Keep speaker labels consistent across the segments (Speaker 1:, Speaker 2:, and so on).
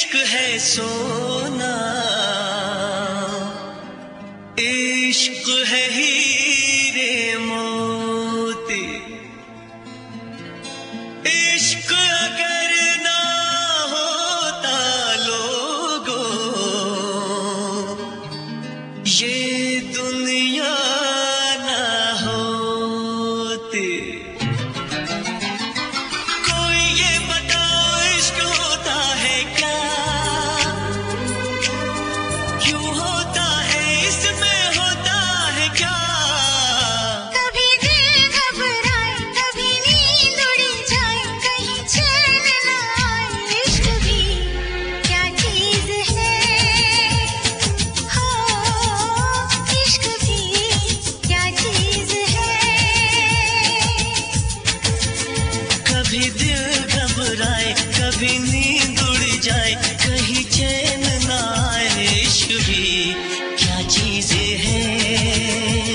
Speaker 1: इश्क है सोना, इश्क है हीरे मोती, इश्क अगर ना होता लोगों ये दुनिया ना होती। कोई ये बताओ इश्क होता है क्या, क्यों होता है, इसमें होता है क्या।
Speaker 2: कभी दिल घबराए, कभी नींद उड़ जाए, कहीं चैन न आए। इश्क भी क्या चीज है, हो इश्क भी क्या चीज है।
Speaker 1: कभी दिल घबराए, कभी नींद उड़ जाए, कहीं चैन ना आए। इश्क भी क्या चीज है,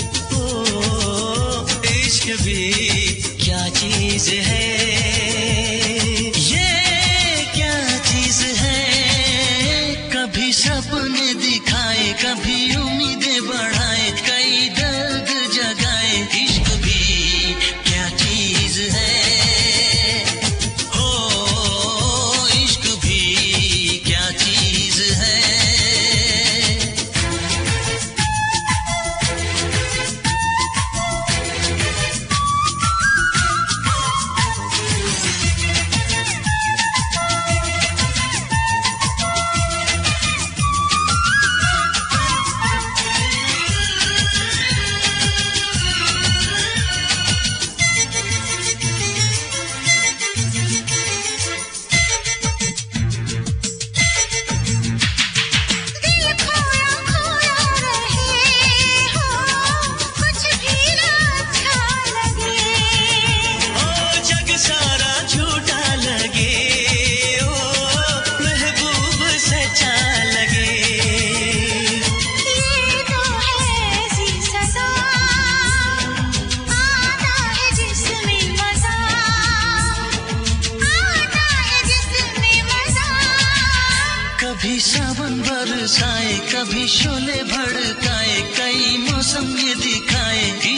Speaker 1: ओ इश्क भी क्या चीज है। ये क्या चीज है, कभी सपने दिखाए, कभी उम्मीदें बढ़ाए, कई दर्द जगाए। इश्क भी क्या चीज है, हो इश्क भी क्या चीज है।
Speaker 2: दिल खोया खोया रहे, हो कुछ भी ना अच्छा लगे।
Speaker 1: ओ जग सारा झूठा लगे, ओ महबूब सच्चा लगे।
Speaker 2: ये तो है ऐसी सजा, आता है जिसमें मजा, आता है जिसमें मजा।
Speaker 1: कभी सावन बरसाए, कभी शोले भड़काए, कई मौसम ये दिखाए।